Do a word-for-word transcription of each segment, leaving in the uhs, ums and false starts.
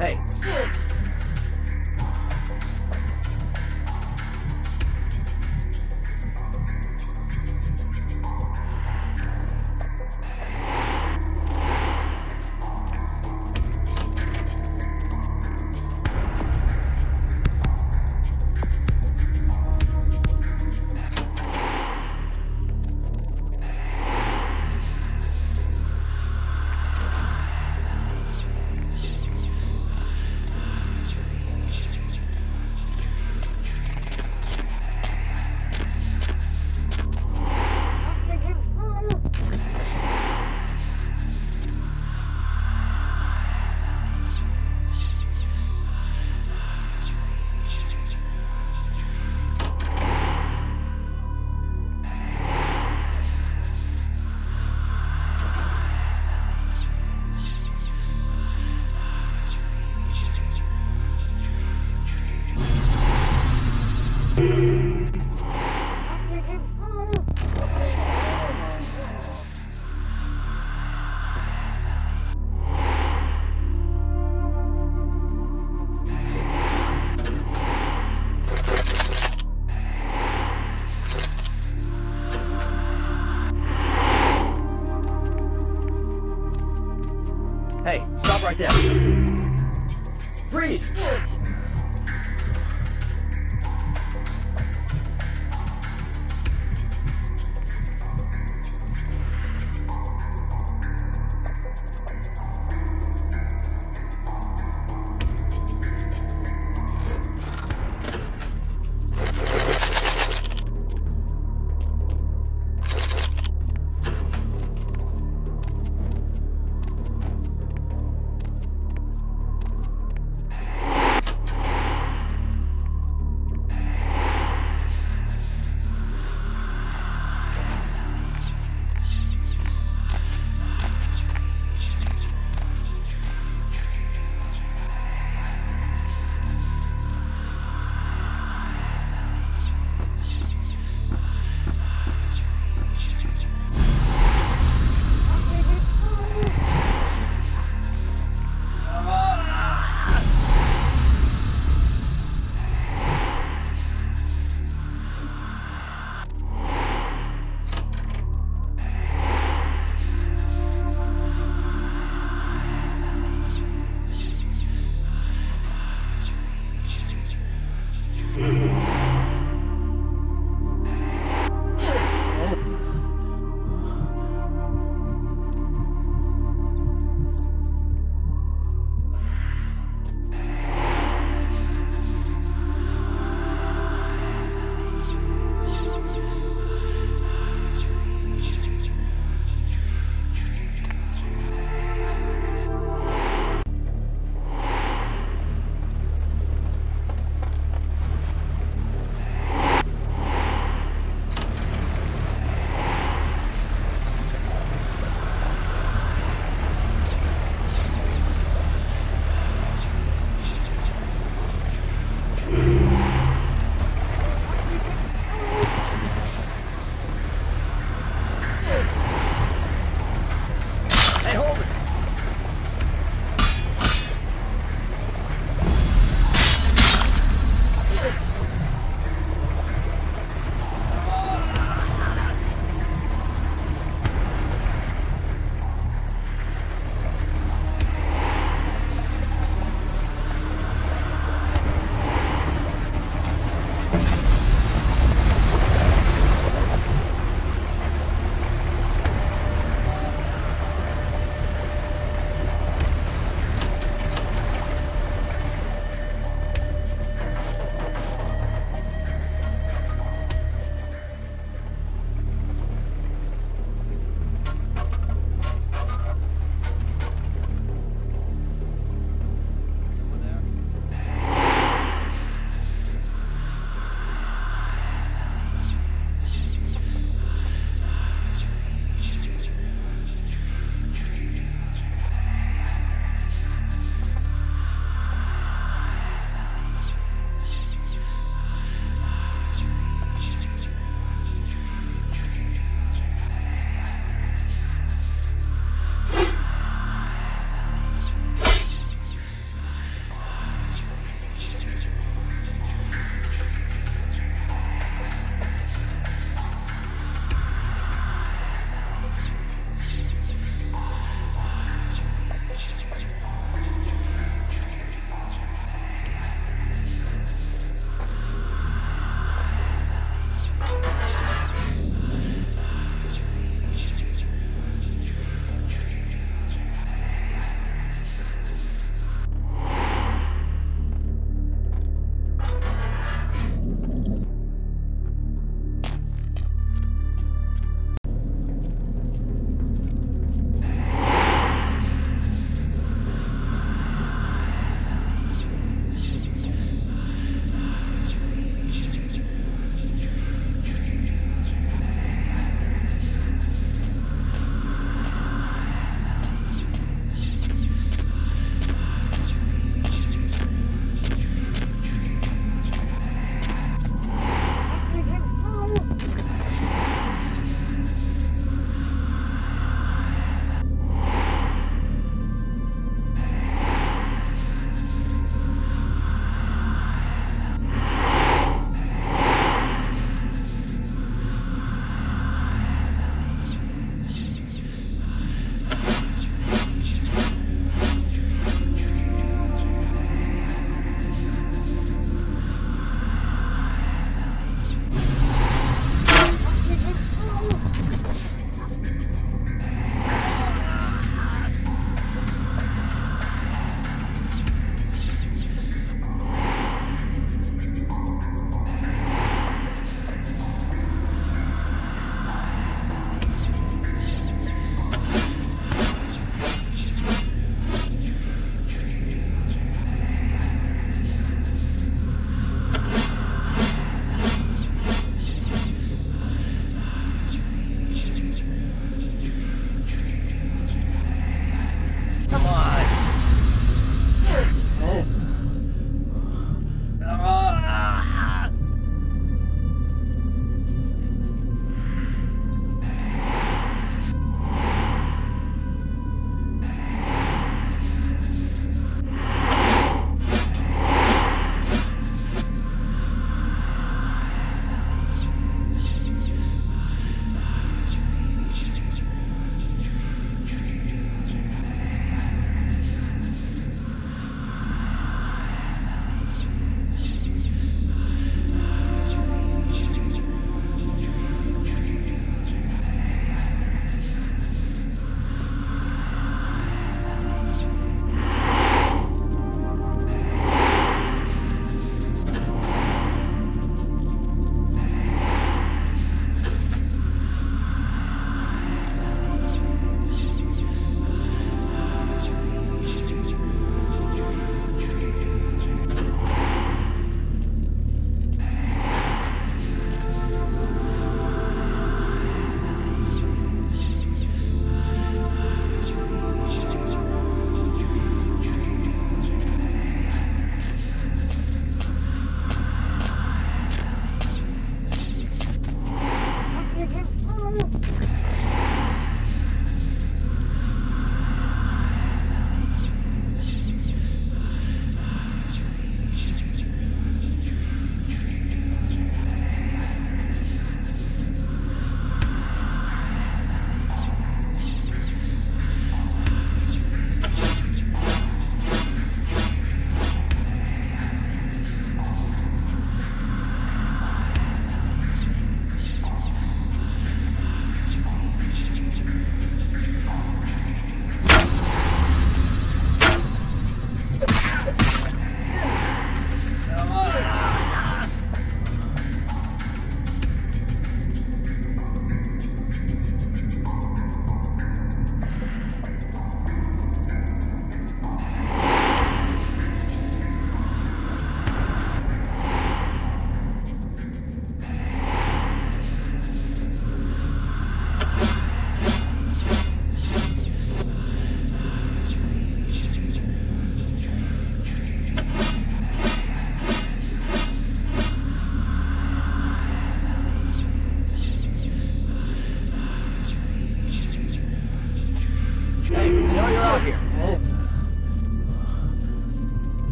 Hey.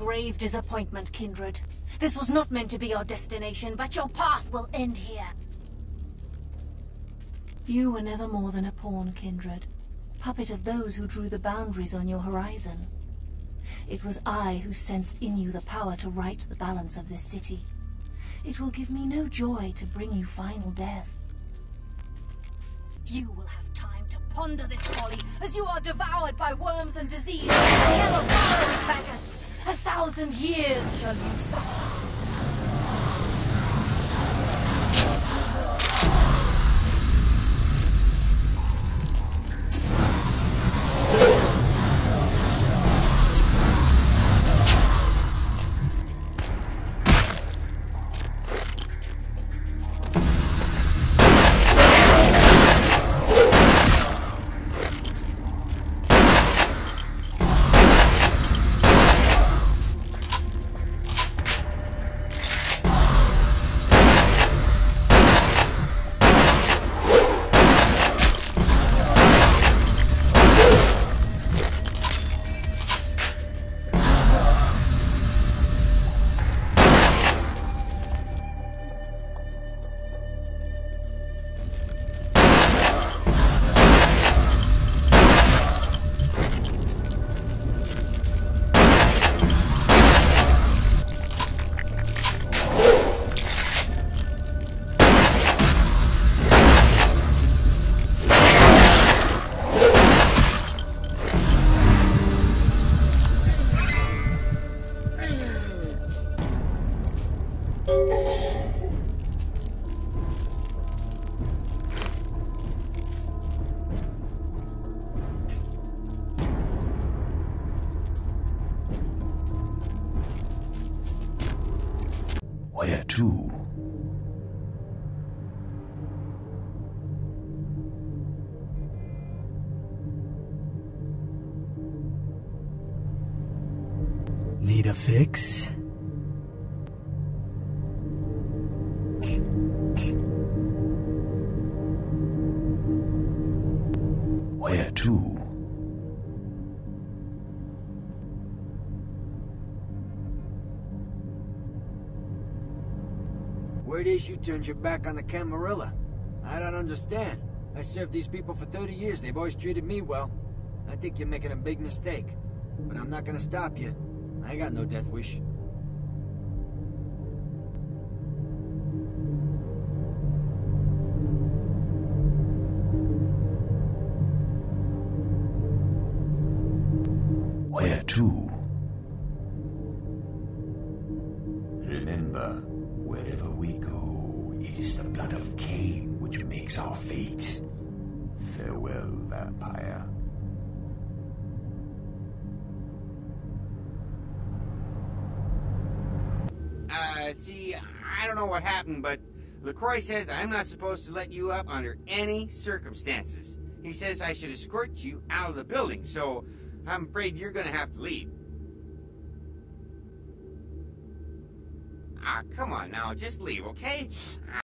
grave disappointment, Kindred. This was not meant to be your destination, but your path will end here. You were never more than a pawn, Kindred. Puppet of those who drew the boundaries on your horizon. It was I who sensed in you the power to right the balance of this city. It will give me no joy to bring you final death. You will have time to ponder this folly as you are devoured by worms and disease, and of faggots. A thousand years shall you suffer. Where to? Need a fix? Where to? Word is you turned your back on the Camarilla. I don't understand. I served these people for thirty years. They've always treated me well. I think you're making a big mistake. But I'm not gonna stop you. I got no death wish. Where to? Remember, wherever we go, it is the blood of Cain which makes our fate. Farewell, vampire. Uh, see, I don't know what happened, but LaCroix says I'm not supposed to let you up under any circumstances. He says I should escort you out of the building, so I'm afraid you're gonna have to leave. Ah, come on now, just leave, okay?